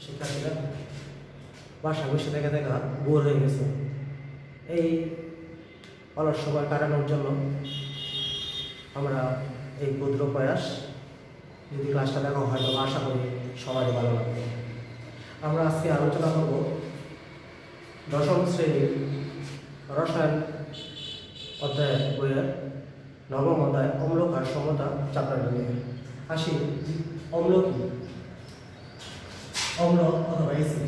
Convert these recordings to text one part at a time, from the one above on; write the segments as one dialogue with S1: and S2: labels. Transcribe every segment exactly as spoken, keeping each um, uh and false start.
S1: শিক্ষার্থীরা বাসা বসে থেকে দেখা বোর হয়ে গেছে। এই অলস সময় কাটানোর জন্য আমরা এই ক্ষুদ্র প্রয়াস, যদি ক্লাসটা দেখা হয় তো আশা করি সবারই ভালো লাগবে। আমরা আজকে আলোচনা করব দশম শ্রেণীর রসায়ন অধ্যায় বইয়ের নবম অধ্যায় অম্লক আর সমতা চ্যাপ্টারটা নিয়ে। আসি, অম্ল কি? অম্ল অথবা অ্যাসিড।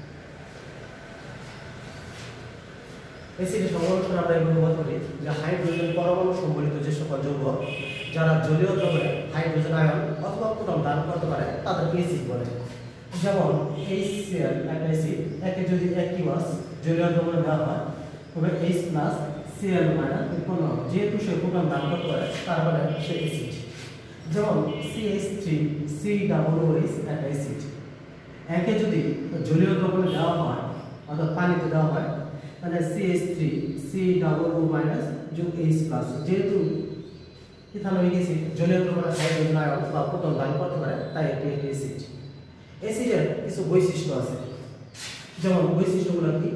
S1: অ্যাসিডের সংরক্ষণ আমরা এভাবে ব্যবহার করি যে হাইড্রোজেন পরমাণু সম্বলিত যে সকল যৌগ যারা জলীয় দ্রবণে হাইড্রোজেন আয়ন অথবা প্রোটন দান করতে পারে তাদেরকে অ্যাসিড বলে। যেমন HCl একটা অ্যাসিড, একে যদি একই মাস জলীয় দ্রবণে দেওয়া হয় তবে H প্লাস Cl মাইনাস উৎপন্ন হবে, যেহেতু সে প্রোটন দান করতে পারে তার মানে সে অ্যাসিড। যেমন C H three C double O H একটা অ্যাসিড, একে যদি জলীয় দ্রবণে দেওয়া হয় অর্থাৎ পানিতে দেওয়া হয় তাহলে C H three C double O minus যোগ H প্লাস, যেহেতু ইথানোয়িক অ্যাসিড জলীয় দ্রবণে হাইড্রোজেন আয়ন বা প্রোটন দান করতে পারে তাই এটি একটি অ্যাসিড। অ্যাসিডের কিছু বৈশিষ্ট্য আছে, যেমন বৈশিষ্ট্যগুলো কি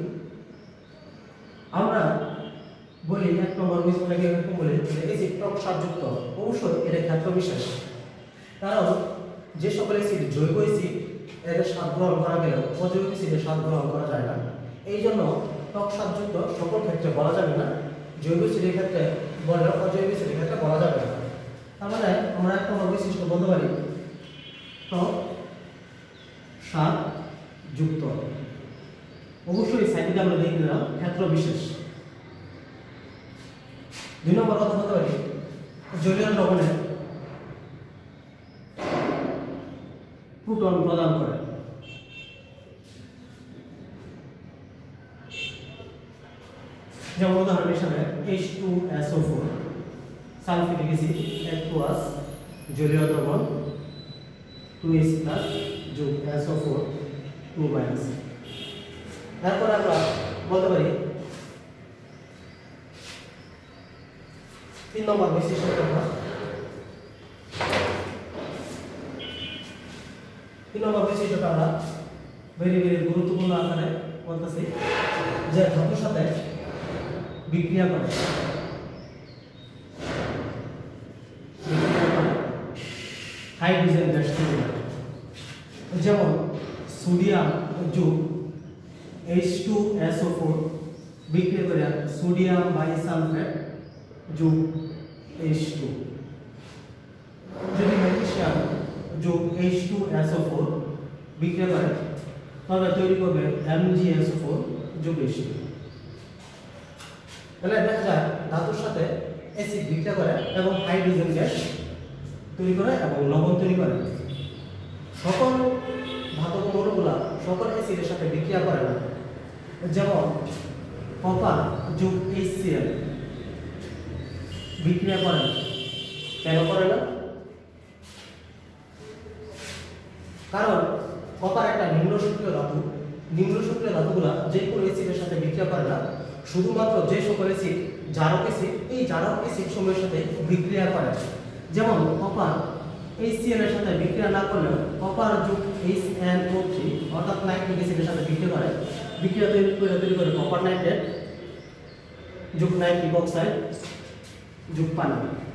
S1: আমরা বলি। এক নম্বর বৈশিষ্ট্যটাকে এরকম বলি যে অ্যাসিড টক স্বাদযুক্ত। অবশ্যই এটা ক্ষেত্র বিশেষ, কারণ যে সকল অ্যাসিড জৈব অ্যাসিড এর স্বাদ গ্রহণ করা গেলেও অজৈব অ্যাসিডের স্বাদ গ্রহণ করা যায় না, এই জন্য টক স্বাদযুক্ত সকল ক্ষেত্রে বলা যাবে না, জৈব অ্যাসিডের ক্ষেত্রে বললেও অজৈব অ্যাসিডের ক্ষেত্রে বলা যাবে না। তার মানে আমরা এক নম্বর বৈশিষ্ট্য বলতে পারি টক স্বাদযুক্ত। অবশ্যই সাইডে আমরা দেখে নিলাম ক্ষেত্র বিশেষ। দুই নম্বর কথা বলতে পারি জলীয় দ্রবণে প্রোটন প্রদান করে। যেমন উদাহরণ হিসাবে H two S O four sulphuric acid H2S জলীয় দ্রবণ টু এইচ প্লাস যোগ S O four two minus. তারপর আমরা বলতে পারি তিন নম্বর বৈশিষ্ট্য কথা। তিন নম্বর বৈশিষ্ট্যটা আমরা ভেরি ভেরি গুরুত্বপূর্ণ আকারে বলতেছি যে ধাতুর সাথে বিক্রিয়া করে হাইড্রোজেন গ্যাস তৈরি করে। যেমন সোডিয়াম যোগ H two S O four বিক্রিয়া করে সোডিয়াম বাইসালফেট যোগ এইচ টু। যদি ম্যাগনেসিয়াম যোগ H two S O four বিক্রিয়া করে তবে তৈরি করবে M G S O four যোগ এইচ টু। তাহলে দেখা যায় ধাতুর সাথে অ্যাসিড বিক্রিয়া করে এবং হাইড্রোজেন গ্যাস তৈরি করে এবং লবণ তৈরি করে। সকল ধাতব মৌলগুলা সকল অ্যাসিডের সাথে বিক্রিয়া করে না। যেমন কপার যোগ HCl বিক্রিয়া করে না। কেন করে না? কারণ কপার একটা নিম্ন সক্রিয় ধাতু। নিম্ন সক্রিয় ধাতুগুলা যে কোনো অ্যাসিডের সাথে বিক্রিয়া করে না, শুধুমাত্র যে সকল অ্যাসিড জারক অ্যাসিড এই জারক অ্যাসিড সমূহের সাথে বিক্রিয়া করে। যেমন কপার HCl এর সাথে বিক্রিয়া না করলেও কপার যোগ এইচ এন ও থ্রি অর্থাৎ নাইট্রিক অ্যাসিডের সাথে বিক্রিয়া করে, বিক্রিয়া তৈরি করে তৈরি করে কপার নাইট্রেট যোগ নাইট্রিক অক্সাইড যোগ পানি।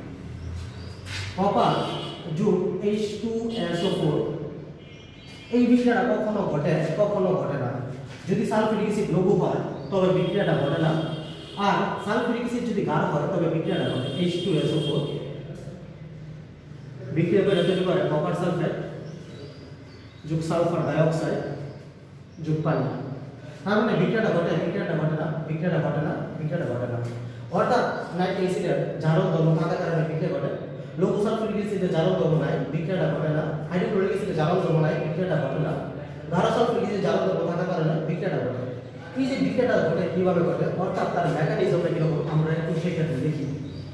S1: কপার যোগ H two S O four এই বিক্রিয়াটা কখনো ঘটে কখনো ঘটে না। যদি সালফিউরিক অ্যাসিড লঘু হয় তবে বিক্রিয়াটা ঘটে না, আর সালফিউরিক অ্যাসিড যদি গাঢ় হয় তবে বিক্রিয়াটা ঘটে। H two S O four বিক্রিয়া করে তৈরি করে কপার সালফেট যোগ সালফার ডাইঅক্সাইড যোগ পানি। তার মানে বিক্রিয়াটা ঘটে বিক্রিয়াটা ঘটে না বিক্রিয়াটা ঘটে না বিক্রিয়াটা ঘটে না। অর্থাৎ নাইট্রিক অ্যাসিডের জারক ধর্ম থাকার কারণে বিক্রিয়া ঘটে, লঘু সালফিউরিক অ্যাসিডের জারক ধর্ম নাই বিক্রিয়াটা ঘটে না, হাইড্রোক্লোরিক অ্যাসিডের জারক ধর্ম নাই বিক্রিয়াটা ঘটে না, গাঢ় সালফিউরিক অ্যাসিডের জারক ধর্ম থাকার কারণে বিক্রিয়াটা ঘটে। এই যে বিক্রিয়াটা ঘটে কিভাবে ঘটে অর্থাৎ তার মেকানিজমটা কিরকম আমরা একটু সেক্ষেত্রে দেখি।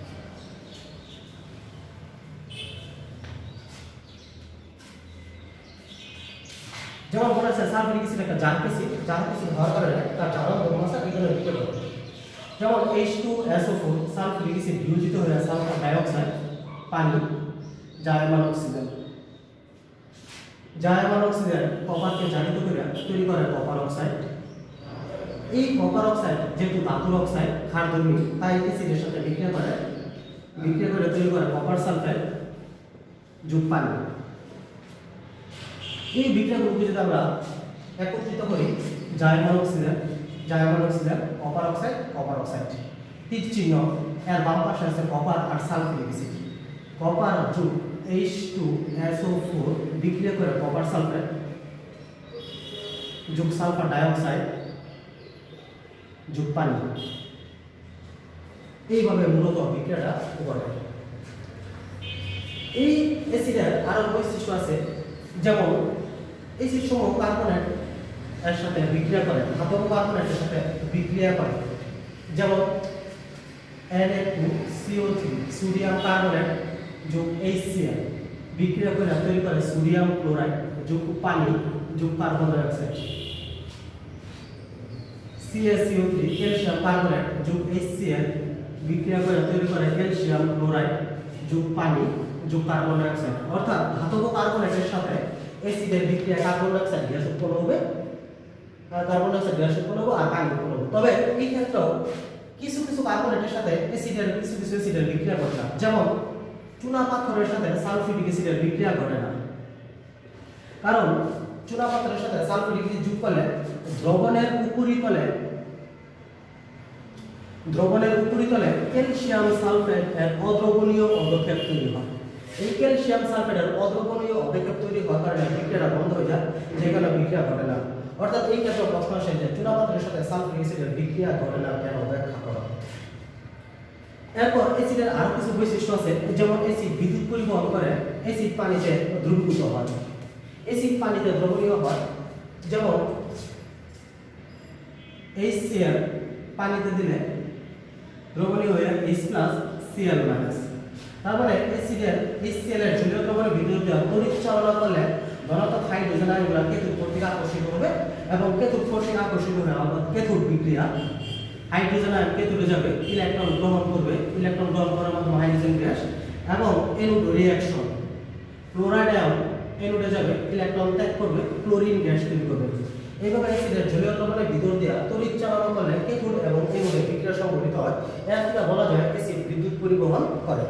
S1: যেমন বলা আছে সালফিউরিক অ্যাসিড একটা জারক অ্যাসিড, জারক অ্যাসিড হওয়ার কারণে তার জারক ধর্ম আছে এই জন্য বিক্রিয়া ঘটে। যেমন H two S O four sulphuric acid বিয়োজিত হয়ে সালফার ডাইঅক্সাইড পানি যা এর মান অক্সিজেন। জায়মান অক্সিজেন কপারকে জারিত করে তৈরি করে কপার অক্সাইড। এই কপার অক্সাইড যেহেতু ধাতুর অক্সাইড ক্ষারধর্মী, তাই অ্যাসিডের সাথে বিক্রিয়া করে বিক্রিয়া করে তৈরি করে কপার সালফেট যোগ পানি। এই বিক্রিয়াগুলোকে যদি আমরা একত্রিত করি, জায়মান অক্সিজেন জায়মান oxygen copper oxide copper oxide, তীর চিহ্ন এর বাম পাশে আছে কপার আর সালফিউরিক অ্যাসিড। কপার যোগ H two S O four বিক্রিয়া করে কপার সালফেট যোগ সালফার ডাইঅক্সাইড যোগ পানি। এইভাবে মূলত বিক্রিয়াটা ঘটে। এই অ্যাসিডের আরো বৈশিষ্ট্য আছে, যেমন অ্যাসিড সমূহ কার্বনেট এর সাথে বিক্রিয়া করে, ধাতব কার্বনেটের সাথে বিক্রিয়া করে, যেমন N A two C O three sodium carbonate যোগ এইচ সি এল বিক্রিয়া করে তৈরি করে সোডিয়াম ক্লোরাইড যোগ পানি যোগ carbon dioxide. C A C O three calcium carbonate যোগ এইচ সি এল বিক্রিয়া করে তৈরি করে ক্যালসিয়াম ক্লোরাইড যোগ পানি যোগ কার্বন ডাই অক্সাইড। অর্থাৎ ধাতব কার্বনেটের সাথে অ্যাসিডের বিক্রিয়া কার্বন ডাই অক্সাইড গ্যাস উৎপন্ন হবে, কার্বন ডাই অক্সাইড গ্যাস উৎপন্ন হবে আর পানি উৎপন্ন হবে। তবে এই ক্ষেত্রেও কিছু কিছু কার্বনেটের সাথে অ্যাসিডের কিছু কিছু অ্যাসিডের বিক্রিয়া ঘটে না, যেমন চুনা পাথরের সাথে সালফিউরিক অ্যাসিডের বিক্রিয়া ঘটে না। কারণ চুনা পাথরের সাথে সালফিউরিক অ্যাসিড যোগ করলে দ্রবণের উপরিতলে দ্রবণের উপরিতলে ক্যালসিয়াম সালফেট এর অদ্রবণীয় অবক্ষেপ তৈরি হয়। এই ক্যালসিয়াম সালফেটের অদ্রবণীয় অবক্ষেপ তৈরি হওয়ার কারণে বিক্রিয়াটা বন্ধ হয়ে যায়, যেখানে বিক্রিয়া ঘটে না। অর্থাৎ এই ক্ষেত্রে প্রশ্ন আসে যে চুনা পাথরের সাথে সালফিউরিক অ্যাসিডের বিক্রিয়া ঘটে না কেন, ব্যাখ্যা করো। এরপর অ্যাসিডের আরো কিছু বৈশিষ্ট্য আছে, যেমন অ্যাসিড বিদ্যুৎ পরিবহন করে, অ্যাসিড পানিতে দ্রবীভূত হয়, অ্যাসিড পানিতে দ্রবণীয় হয়, যেমন এইচ সি এল পানিতে দিলে দ্রবণীয় হয়ে H plus C L minus. তারপরে অ্যাসিডের এইচ সি এল এর জলীয় দ্রবণের ভিতর দিয়ে তড়িৎ চালনা করলে ধনাত্মক হাইড্রোজেন আয়নগুলো ক্যাথোড কর্তৃক আকর্ষিত হবে এবং ক্যাথোড কর্তৃক আকর্ষিত হয়ে অর্থাৎ ক্যাথোড বিক্রিয়া, হাইড্রোজেন আয়ন ক্যাথোডে যাবে, ইলেকট্রন গ্রহণ করবে, ইলেকট্রন গ্রহণ করার মাধ্যমে হাইড্রোজেন গ্যাস এবং অ্যানোড রিঅ্যাকশন, ক্লোরাইড আয়ন অ্যানোডে যাবে, ইলেকট্রন ত্যাগ করবে, ক্লোরিন গ্যাস তৈরি করবে। এইভাবে অ্যাসিডের জলীয় দ্রবণের ভিতর দিয়ে তড়িৎ চালনা করলে ক্যাথোড এবং অ্যানোডে বিক্রিয়া সংঘটিত হয়। এর থেকে বলা যায় অ্যাসিড বিদ্যুৎ পরিবহন করে।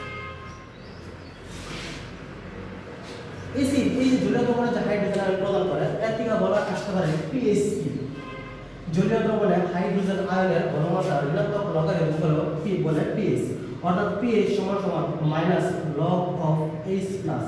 S1: অ্যাসিড এই যে জলীয় দ্রবণে যে হাইড্রোজেন আয়ন প্রদান করে, এর থেকে বলা আসতে পারে পিএইচ কি। জলীয় দ্রবণে হাইড্রোজেন আয়নের ঘনমাত্রা ঋণাত্মক লগারে হলো পি বলে পিএইচ, অর্থাৎ পিএইচ সমান সমান minus log of H plus.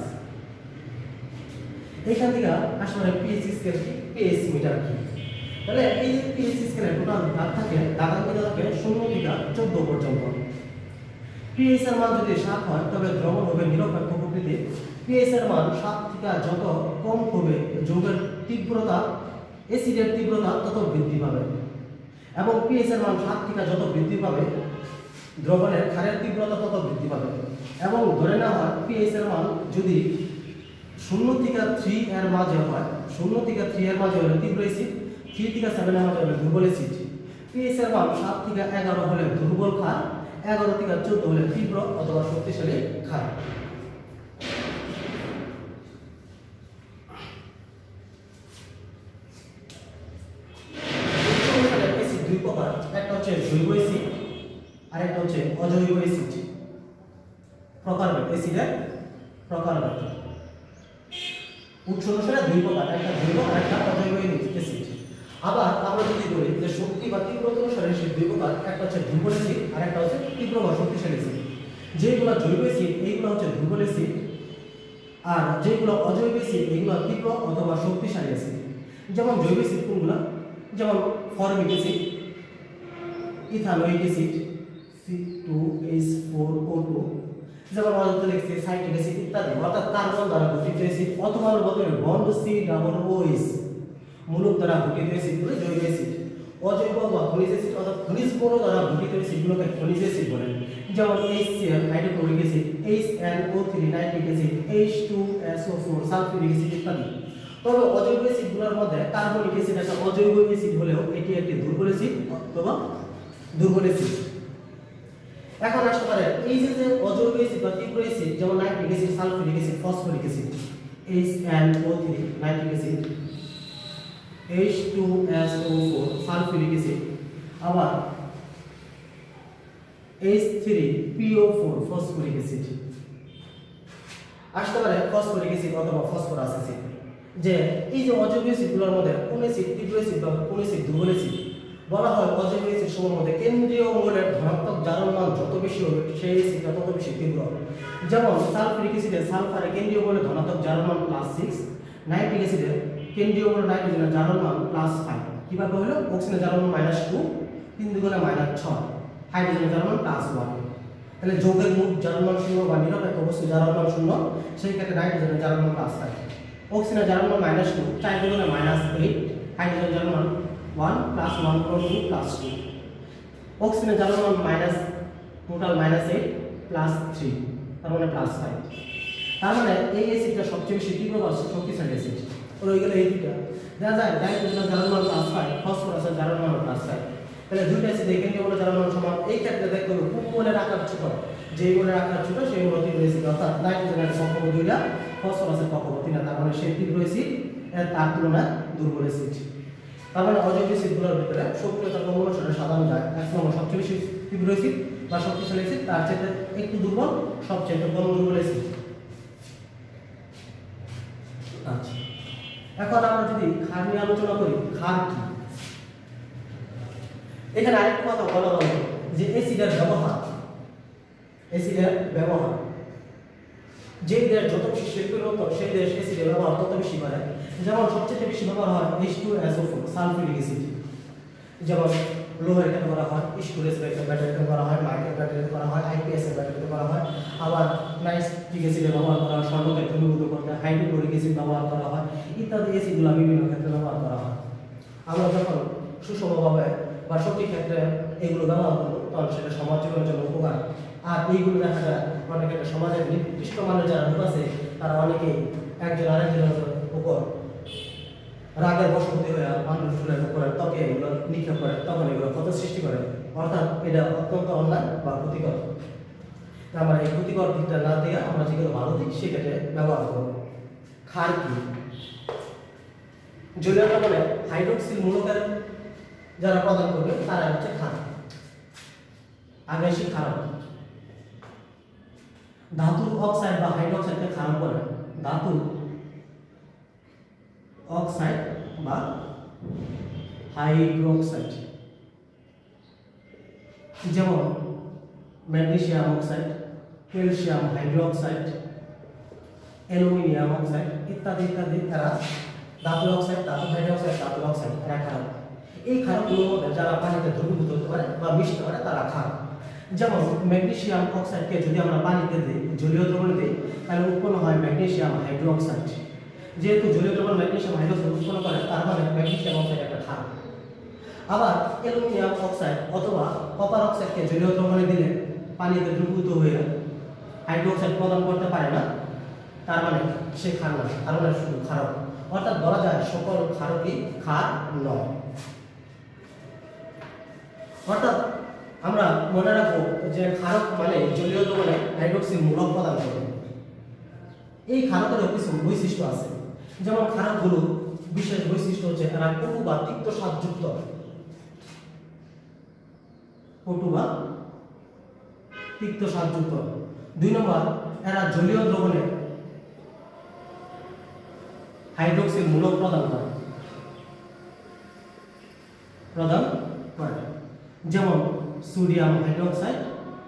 S1: এইখান থেকে আসলে পিএইচ স্কেল কি, পিএইচ মিটার কি। তাহলে এই যে পিএইচ স্কেলে টোটাল দাগ থাকে, দাগার মধ্যে থাকে শূন্য থেকে চোদ্দ পর্যন্ত। পিএইচ এর মান যদি সাত হয় তবে দ্রবণ হবে নিরপেক্ষ প্রকৃতির। পিএইচ এর মান সাত থেকে যত কম হবে যৌগের তীব্রতা, অ্যাসিডের তীব্রতা তত বৃদ্ধি পাবে, এবং পিএইচ এর মান সাত থেকে যত বৃদ্ধি পাবে দ্রবণের ক্ষারের তীব্রতা তত বৃদ্ধি পাবে। এবং ধরে নেওয়া হয় পিএইচ এর মান যদি শূন্য থেকে থ্রি এর মাঝে হয়, শূন্য থেকে থ্রি এর মাঝে হলে তীব্র অ্যাসিড, থ্রি থেকে সেভেন এর মাঝে হলে দুর্বল অ্যাসিড। পিএইচ এর মান সাত থেকে এগারো হলে দুর্বল ক্ষার, এগারো থেকে চোদ্দ হলে তীব্র অথবা শক্তিশালী ক্ষার। অ্যাসিড দুই প্রকার, একটা হচ্ছে জৈব অ্যাসিড আর একটা হচ্ছে অজৈব অ্যাসিড। প্রকারভেদ অ্যাসিডের প্রকারভেদ উৎস অনুসারে দুই প্রকার, একটা জৈব আর একটা অজৈব অ্যাসিড। আবার আমরা যদি বলি যে শক্তি বা তীব্রতা অনুসারে সেই দুই প্রকার, একটা হচ্ছে দুর্বল অ্যাসিড আর একটা হচ্ছে তীব্র বা শক্তিশালী অ্যাসিড। যেগুলো জৈব অ্যাসিড এইগুলো হচ্ছে দুর্বল অ্যাসিড, আর যেগুলো অজৈব অ্যাসিড এগুলো তীব্র অথবা শক্তিশালী অ্যাসিড। যেমন জৈব অ্যাসিড কোনগুলো, যেমন formic acid, ethanoic acid C two H four O two, যেমন অজৈব লিখছে সাইট্রিক অ্যাসিড ইত্যাদি, অর্থাৎ কার্বন দ্বারা গঠিত অ্যাসিড অথবা বদলে bond C double O H মূলক দ্বারা গঠিত অ্যাসিডগুলো জৈব অ্যাসিড। অজৈব বা খনিজ অ্যাসিড অর্থাৎ খনিজ মৌল দ্বারা গঠিত অ্যাসিডগুলোকে খনিজ অ্যাসিড বলে, যেমন HCl hydrochloric acid, H N O three nitric acid, H two S O four sulphuric acid ইত্যাদি। তবে অজৈব অ্যাসিডগুলোর মধ্যে কার্বনিক অ্যাসিড একটা অজৈব অ্যাসিড হলেও এটি একটি দুর্বল অ্যাসিড অথবা দুর্বল অ্যাসিড। এখন আসতে পারে এই যে অজৈব অ্যাসিড বা তীব্র অ্যাসিড, যেমন nitric acid, sulphuric acid, phosphoric acid, H N O three nitric acid, H two S O four sulphuric acid, আবার H three P O four phosphoric acid. আসতে পারে ফসফরিক অ্যাসিড অথবা ফসফরাস অ্যাসিড। যে এই যে অজৈব অ্যাসিডগুলোর মধ্যে কোন অ্যাসিড তীব্র অ্যাসিড বা কোন অ্যাসিড দুর্বল অ্যাসিড, বলা হয় অজৈব অ্যাসিডসমূহের মধ্যে কেন্দ্রীয় মৌলের ধনাত্মক জারণ মান যত বেশি হবে সেই অ্যাসিড তত বেশি তীব্র। যেমন সালফিউরিক অ্যাসিডের সালফারের কেন্দ্রীয় মৌলের ধনাত্মক জারণ মান প্লাস সিক্স, নাইট্রিক অ্যাসিডের কেন্দ্রীয় মৌল নাইট্রোজেনের জারণ মান প্লাস ফাইভ। কিভাবে হলো? অক্সিজেনের জারণ মান মাইনাস টু, তিন দুগুণে মাইনাস ছয়, হাইড্রোজেনের জারণ মান প্লাস ওয়ান। তাহলে যৌগের মোট জারণ মান শূন্য বা নিরপেক্ষ বস্তুর জারণ মান শূন্য, সেই ক্ষেত্রে নাইট্রোজেনের জারণ মান প্লাস ফাইভ। অক্সিজেনের জারণ মান মাইনাস টু, চার দুগুণে মাইনাস এইট, হাইড্রোজেনের জারণ মান one plus one four two plus two. অক্সিজেনের জারণ মান minus total minus eight plus three, তার মানে প্লাস ফাইভ। তার মানে এই অ্যাসিডটা সবচেয়ে বেশি তীব্র বা শক্তিশালী অ্যাসিড। রয়ে গেল এই দুইটা। দেখা যায় নাইট্রোজেনের জারণ মান প্লাস ফাইভ, ফসফরাসের জারণ মান প্লাস ফাইভ। তাহলে দুইটা অ্যাসিড কেন্দ্রীয় মৌলের জারণ মান সমান। এই ক্ষেত্রে দেখতে হবে কোন মৌলের আকার ছোট, যেই মৌলের আকার ছোট সেই মৌল তীব্র অ্যাসিড। অর্থাৎ নাইট্রোজেনের কক্ষপথ দুইটা, ফসফরাসের কক্ষপথ তিনটা, তার মানে সেই তীব্র অ্যাসিড তার তুলনায় দুর্বল অ্যাসিড। তার মানে অজৈব অ্যাসিডগুলোর ভিতরে সক্রিয়তা ক্রম অনুসারে সাজানো যায়। এক নম্বর সবচেয়ে বেশি তীব্র অ্যাসিড বা শক্তিশালী অ্যাসিড, তার চেয়ে একটু দুর্বল, সবচেয়ে কম দুর্বল অ্যাসিড। আচ্ছা, এখন আমরা যদি ক্ষার নিয়ে আলোচনা করি, ক্ষার কি? এখানে আরেকটা কথা বলা হলো যে অ্যাসিডের ব্যবহার, অ্যাসিডের ব্যবহার যে দেশ যত বেশি শিল্পোন্নত সেই দেশ অ্যাসিডের ব্যবহার তত বেশি করে। যেমন সবচেয়ে বেশি ব্যবহার হয় H two S O four sulphuric acid. যেমন লোহের ক্ষেত্রে করা হয়, স্টোরেজ ব্যাটারিতে করা হয়, মাইক্রো ব্যাটারিতে করা হয়, আইপিএস এর ব্যাটারিতে করা হয়। আবার নাইট্রিক অ্যাসিডের ব্যবহার করা হয় স্বর্ণকে ঘনীভূত করতে, হাইড্রোক্লোরিক অ্যাসিড ব্যবহার করা হয়, ইত্যাদি অ্যাসিডগুলো বিভিন্ন ক্ষেত্রে ব্যবহার করা হয়। আমরা যখন সুষমভাবে বা সঠিক ক্ষেত্রে এগুলো ব্যবহার করবো তখন সেটা সমাজ জীবনের জন্য উপকার। আর এইগুলো দেখা যায় অনেক একটা সমাজের নির্দিষ্ট মানুষ যারা লোক আছে তারা অনেকেই একজন আরেকজনের উপর রাগের বশবর্তী হয়ে মানুষের উপরে ত্বকে এগুলো নিক্ষেপ করে, তখন এগুলো ক্ষত সৃষ্টি করে। অর্থাৎ এটা অত্যন্ত অন্যায় বা ক্ষতিকর। আমরা এই ক্ষতিকর দিকটা না দিয়ে আমরা যেগুলো ভালো দিক সেক্ষেত্রে ব্যবহার করব। ক্ষার কি? জলীয় দ্রবণে হাইড্রোক্সিল মূলকের যারা প্রদান করবে তারা হচ্ছে ক্ষার, আগ্রাসী ক্ষারক। ধাতুর অক্সাইড বা হাইড্রোক্সাইডকে ক্ষারক বলে। ধাতু অক্সাইড বা হাইড্রোক্সাইড, যেমন magnesium oxide, calcium hydroxide, aluminium oxide ইত্যাদি ইত্যাদি এরা ধাতুর অক্সাইড, ধাতুর হাইড্রোক্সাইড, ধাতুর অক্সাইড এরা ক্ষারক। এই ক্ষারকগুলোর মধ্যে যারা পানিতে দ্রবীভূত হতে পারে বা মিশতে পারে তারা ক্ষারক। যেমন ম্যাগনেসিয়াম অক্সাইডকে যদি আমরা পানিতে দিই, জলীয় দ্রবণে দিই, তাহলে উৎপন্ন হয় ম্যাগনেসিয়াম হাইড্রোক্সাইড। যেহেতু জলীয় দ্রবণ ম্যাগনেসিয়াম হাইড্রোক্সাইড উৎপন্ন করে তার মানে ম্যাগনেসিয়াম অক্সাইড একটা ক্ষারক। আবার অ্যালুমিনিয়াম অক্সাইড অথবা কপার অক্সাইডকে জলীয় দ্রবণে দিলে পানিতে দ্রবীভূত হয়ে হাইড্রোক্সাইড প্রদান করতে পারে না, তার মানে সে ক্ষার না, তার মানে শুধু ক্ষারক। অর্থাৎ বলা যায় সকল ক্ষারকই ক্ষার নয়। অর্থাৎ আমরা মনে রাখবো যে ক্ষারক মানে জলীয় দ্রবণে হাইড্রোক্সিল মূলক প্রদান করে। এই ক্ষারকেরও কিছু বৈশিষ্ট্য আছে। যেমন ক্ষারকগুলো বিশেষ বৈশিষ্ট্য হচ্ছে এরা কটু বা তিক্ত স্বাদযুক্ত, কটু বা তিক্ত স্বাদযুক্ত। দুই নম্বর, এরা জলীয় দ্রবণে হাইড্রোক্সিল মূলক প্রদান করে প্রদান করে যেমন sodium hydroxide,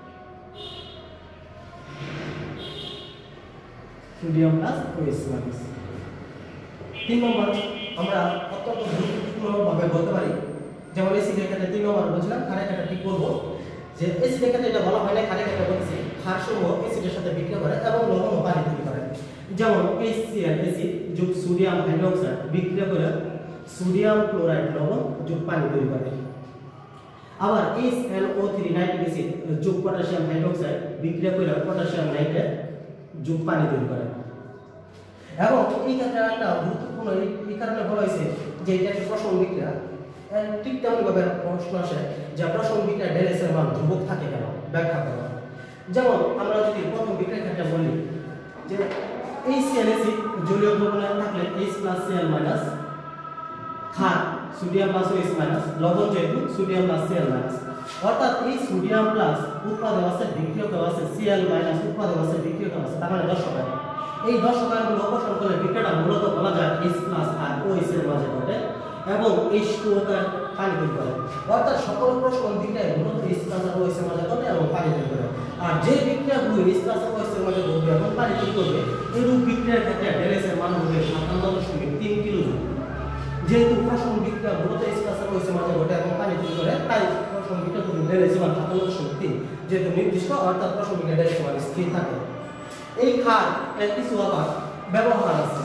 S1: sodium plus OH minus. তিন নম্বর, আমরা অত্যন্ত গুরুত্বপূর্ণভাবে বলতে পারি, যেমন অ্যাসিডের ক্ষেত্রে তিন নম্বর বলছিলাম, ক্ষারের ক্ষেত্রে ঠিক বলবো যে অ্যাসিডের ক্ষেত্রে এটা বলা হয় না, ক্ষারের ক্ষেত্রে বলছি ক্ষারসমূহ অ্যাসিডের সাথে বিক্রিয়া করে এবং লবণ ও পানি তৈরি করে। যেমন HCl অ্যাসিড যোগ সোডিয়াম হাইড্রোক্সাইড বিক্রিয়া করে সোডিয়াম ক্লোরাইড লবণ যোগ পানি তৈরি করে। আবার H N O three nitric acid যোগ পটাশিয়াম হাইড্রোক্সাইড বিক্রিয়া করে পটাশিয়াম নাইট্রেট যোগ পানি তৈরি করে। এবং এই ক্ষেত্রে একটা গুরুত্বপূর্ণ এই কারণে বলা হয়েছে যে এটা একটা প্রসরণ বিক্রিয়া। ঠিক তেমনভাবে প্রশ্ন আসে যে প্রসরণ বিক্রিয়া ডেলএস এর মান ধ্রুবক থাকে কেন, ব্যাখ্যা করো। যেমন আমরা যদি প্রথম বিক্রিয়ার ক্ষেত্রে বলি যে HCl অ্যাসিড জলীয় দ্রবণে থাকলে H প্লাস Cl মাইনাস, ক্ষার সোডিয়াম প্লাস OH মাইনাস, লবণ যেহেতু সোডিয়াম প্লাস Cl মাইনাস। অর্থাৎ এই সোডিয়াম প্লাস উৎপাদক আছে বিক্রিয়ক আছে Cl মাইনাস উৎপাদক আছে বিক্রিয়ক আছে, তার মানে দশক আয়ন। এই দশক আয়নগুলো অপসারণ করলে বিক্রিয়াটা মূলত বলা যায় H প্লাস আর OH এর মাঝে ঘটে এবং H টু O তে পানি তৈরি করে। অর্থাৎ সকল প্রসারণ বিক্রিয়ায় মূলত H প্লাস আর OH এর মাঝে ঘটে এবং পানি তৈরি করে। আর যে বিক্রিয়াগুলো H প্লাস আর OH এর মাঝে ঘটবে এবং পানি তৈরি করবে, এইরূপ বিক্রিয়ার ক্ষেত্রে ΔS এর মান হবে সাতান্ন দশমিক তিন কিলোজুল। যেহেতু প্রসারণ বিক্রিয়া মূলত H প্লাস আর OH এর মাঝে ঘটে এবং পানি তৈরি করে, তাই প্রসারণ বিক্রিয়া ΔS এর মান সাতান্ন দশমিক তিন, যেহেতু নির্দিষ্ট অর্থাৎ প্রসারণ বিক্রিয়া ΔS এর মান স্থির থাকে। এই ক্ষার এর কিছু আবার ব্যবহার আছে,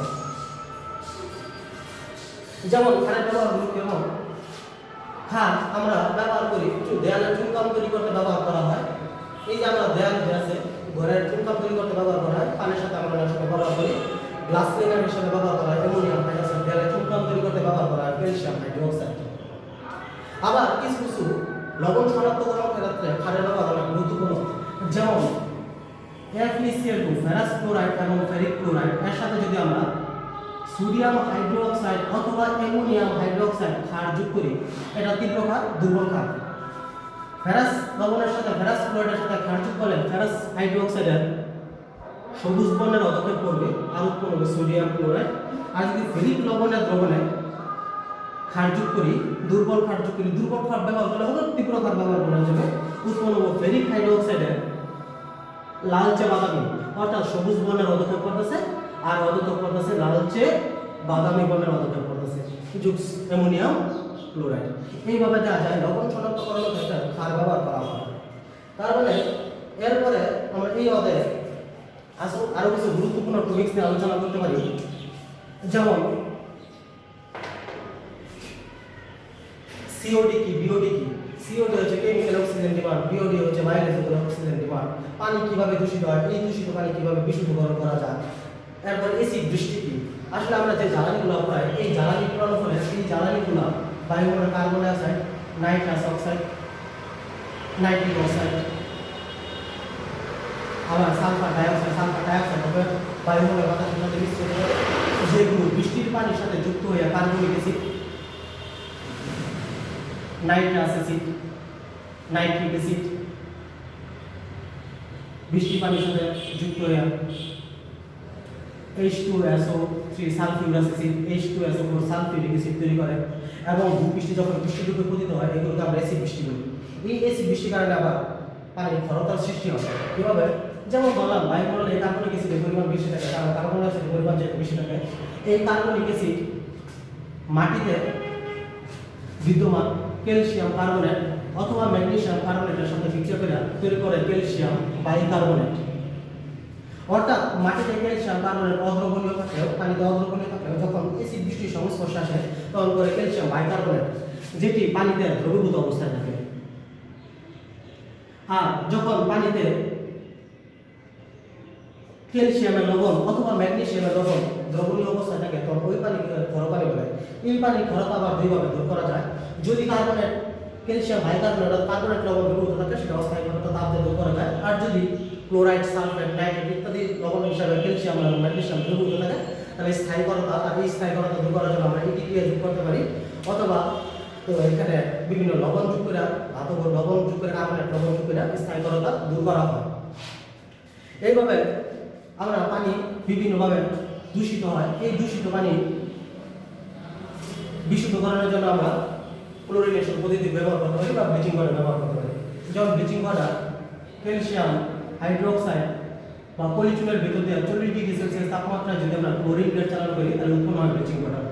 S1: যেমন ক্ষারের ব্যবহারগুলো কেমন। ক্ষার আমরা ব্যবহার করি কিছু দেয়ালের চুনকাম তৈরি করতে ব্যবহার করা হয়। এই যে আমরা দেয়াল যে আছে ঘরের চুনকাম তৈরি করতে ব্যবহার করা হয়, পানির সাথে আমরা সাথে ব্যবহার করি, গ্লাস ক্লিনার হিসেবে ব্যবহার করা হয় অ্যামোনিয়াম হাইড্রোক্সাইড, দেয়ালের চুনকাম তৈরি করতে ব্যবহার করা হয় ক্যালসিয়াম হাইড্রোক্সাইড। আবার কিছু কিছু লবণ শনাক্তকরণ ক্ষেত্রে ক্ষারের ব্যবহার অনেক গুরুত্বপূর্ণ, যেমন এফিসিএল টু ফেরাস ক্লোরাইড এবং ফেরিক ক্লোরাইড এর সাথে যদি আমরা সোডিয়াম হাইড্রোক্সাইড অথবা অ্যামোনিয়াম হাইড্রোক্সাইড ক্ষার যোগ করি, এটা তীব্র ক্ষার দুর্বল ক্ষার। ফেরাস লবণের সাথে ফেরাস ক্লোরাইডের সাথে ক্ষার যোগ করলে ফেরাস হাইড্রোক্সাইডের সবুজ বর্ণের অধক্ষেপ করবে আর উৎপন্ন হবে সোডিয়াম ক্লোরাইড। আর যদি ফেরিক লবণের দ্রবণে ক্ষার যোগ করি, দুর্বল ক্ষার যোগ করি, দুর্বল ক্ষার ব্যবহার করলে হবে তীব্র ক্ষার ব্যবহার করা যাবে, উৎপন্ন হবে ফেরিক হাইড্রোক্সাইডের লালচে বাদামি, অর্থাৎ সবুজ বর্ণের অধক্ষেপ করতেছে আর অধক্ষেপ করতেছে লালচে বাদামি বর্ণের অধক্ষেপ করতেছে যুগ অ্যামোনিয়াম ক্লোরাইড। এইভাবে দেখা যায় লবণ শনাক্তকরণের ক্ষেত্রে ক্ষার ব্যবহার করা হয়। তার মানে এরপরে আমরা এই অধ্যায়ে আসলে আরো কিছু গুরুত্বপূর্ণ টপিকস নিয়ে আলোচনা করতে পারি, যেমন সিওডি কি, বিওডি কি। সিওডি হচ্ছে কেমিক্যাল অক্সিজেন ডিমান্ড, বিওডি হচ্ছে বায়োলজিক্যাল অক্সিজেন ডিমান্ড। পানি কিভাবে দূষিত হয়, এই দূষিত পানি কিভাবে বিশুদ্ধকরণ করা যায়। এরপর এসিড বৃষ্টি কি। আসলে আমরা যে জ্বালানিগুলো পাই, এই জ্বালানি পোড়ানোর ফলে এই জ্বালানিগুলো বায়ুমণ্ডলে carbon dioxide, nitrous oxide, nitric oxide, আবার sulphur dioxide, sulphur dioxide হবে বায়ুমণ্ডলের বাতাসের সাথে মিশ্রিত হয়, যেগুলো বৃষ্টির পানির সাথে যুক্ত হয়ে carbonic acid, nitrous acid, nitric acid বৃষ্টির পানির সাথে যুক্ত হয়ে H two S O three sulphurous acid, H two S O four sulphuric acid তৈরি করে এবং ভূপৃষ্ঠে যখন বৃষ্টিরূপে পতিত হয় এগুলোকে আমরা অ্যাসিড বৃষ্টি বলি। এই অ্যাসিড বৃষ্টির কারণে আবার পানির ক্ষরতার সৃষ্টি হয়। কিভাবে? যেমন বললাম বায়ুমণ্ডলে কার্বনিক অ্যাসিডের পরিমাণ বেশি থাকে, কারণ কার্বন ডাই অক্সাইডের পরিমাণ যেহেতু বেশি থাকে, এই কার্বনিক অ্যাসিড মাটিতে বিদ্যমান ক্যালসিয়াম কার্বনেট অথবা ম্যাগনেসিয়াম কার্বনেটের সাথে বিক্রিয়া করে তৈরি করে ক্যালসিয়াম বাইকার্বনেট। অর্থাৎ মাটিতে ক্যালসিয়াম কার্বনেট অদ্রবণীয় থাকে, পানিতে অদ্রবণীয় থাকে, যখন অ্যাসিড বৃষ্টির সংস্পর্শে আসে তখন করে ক্যালসিয়াম বাইকার্বনেট, যেটি পানিতে দ্রবীভূত অবস্থায় থাকে। আর যখন পানিতে ক্যালসিয়ামের লবণ অথবা ম্যাগনেসিয়ামের লবণ দ্রবণীয় অবস্থায় থাকে তখন ওই পানিকে ক্ষর পানি বলে। এই পানির ক্ষরতা আবার দুইভাবে দূর করা যায়। যদি কার্বনেট ক্যালসিয়াম বাইকার্বনেট অর্থাৎ কার্বনেট লবণ দ্রবীভূত থাকে সেটা অস্থায়ী ক্ষরতা তাপ দিয়ে দূর করা যায়। আর যদি ক্লোরাইড, সালফেট, নাইট্রেট ইত্যাদি লবণ হিসাবে ক্যালসিয়াম এবং ম্যাগনেসিয়াম দ্রবীভূত থাকে তাহলে স্থায়ী ক্ষরতা, আর এই স্থায়ী ক্ষরতা দূর করার জন্য আমরা এটিকে যোগ করতে পারি, অথবা তো এখানে বিভিন্ন লবণ যোগ করে, ধাতব লবণ যোগ করে, কার্বনেট লবণ যোগ করে স্থায়ী ক্ষরতা দূর করা হয়। এইভাবে আমরা পানি বিভিন্নভাবে দূষিত হয়। এই দূষিত পানি বিশুদ্ধকরণের জন্য আমরা ক্লোরিনেশন পদ্ধতি ব্যবহার করতে পারি বা ব্লিচিং পাউডার ব্যবহার করতে পারি। যেমন ব্লিচিং পাউডার ক্যালসিয়াম হাইড্রোক্সাইড বা পলিচুনের ভিতর দিয়ে চল্লিশ ডিগ্রি সেলসিয়াস তাপমাত্রায় যদি আমরা ক্লোরিন গ্যাস চালনা করি তাহলে উৎপন্ন হয় ব্লিচিং পাউডার।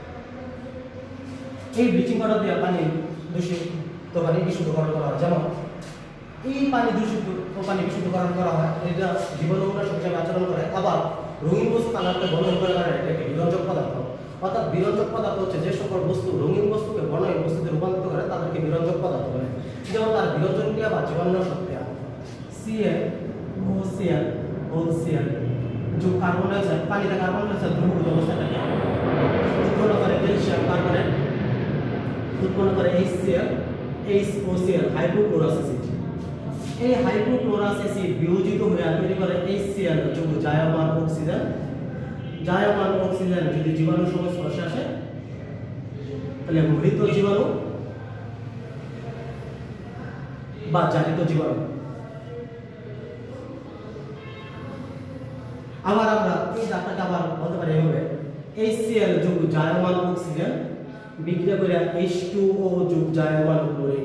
S1: এই ব্লিচিং পাউডার দিয়ে পানি দূষিত পানি বিশুদ্ধকরণ করা হয়। যেমন এই পানি দূষিত পানি বিশুদ্ধকরণ করা হয়, এটা জীবাণুনাশক হিসেবে আচরণ করে। আবার রঙিন বস্তু কালারকে বর্ণন করে কারণে এটাকে বিরঞ্জক পদার্থ। অর্থাৎ বিরঞ্জক পদার্থ হচ্ছে যে সকল বস্তু রঙিন বস্তুকে বর্ণহীন বস্তুতে রূপান্তরিত করে তাদেরকে বিরঞ্জক পদার্থ বলে। যেমন তার বিরঞ্জন ক্রিয়া বা জীবাণুনাশক ক্রিয়া CL O CL O CL যোগ কার্বন ডাই অক্সাইড, পানিতে কার্বন ডাই অক্সাইড দ্রবীভূত অবস্থায় থাকে, উৎপন্ন করে ক্যালসিয়াম কার্বনেট, উৎপন্ন করে এইচসিএল, এইচওসিএল হাইড্রোক্লোরাস অ্যাসিড। এই হাইড্রোক্লোরাস অ্যাসিড বিয়োজিত হয়ে তৈরি করে এইচসিএল যোগ জায়মান অক্সিজেন জায়মান অক্সিজেন যদি জীবাণুর সংস্পর্শে আসে তাহলে মৃত জীবাণু বা জারিত জীবাণু। আবার আমরা এই ডাক্তারটা আবার বলতে পারি এভাবে HCl যোগ জায়মান অক্সিজেন বিক্রিয়া করে এইচ টু ও যোগ জায়মান ক্লোরিন।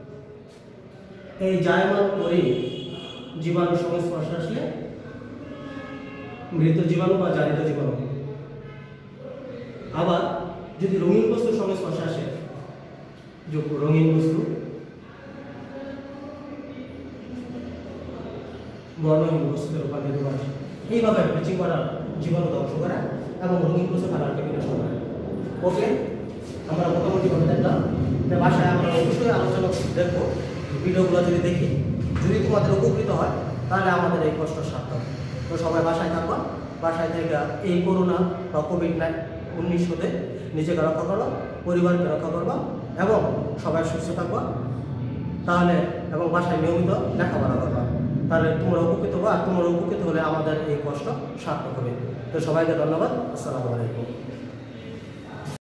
S1: এই জায়মান ক্লোরিন জীবাণুর সংস্পর্শে আসলে মৃত জীবাণু বা জারিত জীবাণু। আবার যদি রঙিন বস্তুর সংস্পর্শে আসে যোগ রঙিন বস্তু বর্ণহীন বস্তুতে রূপান্তরিত করে। এইভাবে ব্লিচিং পাউডার জীবাণু ধ্বংস করে এবং রঙিন বস্তু কালারকে বিনাশ করে। ওকে, আমরা মোটামুটি ভাবে দেখলাম। বাসায় আমরা অবশ্যই আলোচনা দেখবো, ভিডিওগুলো যদি দেখি, যদি তোমাদের উপকৃত হয় তাহলে আমাদের এই কষ্ট সার্থক। তো সবাই বাসায় থাকবা, বাসায় থেকে এই করোনা বা কোভিড উনিশ হতে নিজেকে রক্ষা করো, পরিবারকে রক্ষা করবা এবং সবাই সুস্থ থাকবা। তাহলে এবং বাসায় নিয়মিত লেখাপড়া করবা, তাহলে তোমরা উপকৃত হবো। আর তোমরা উপকৃত হলে আমাদের এই কষ্ট সার্থক হবে। তো সবাইকে ধন্যবাদ। আসসালামু আলাইকুম।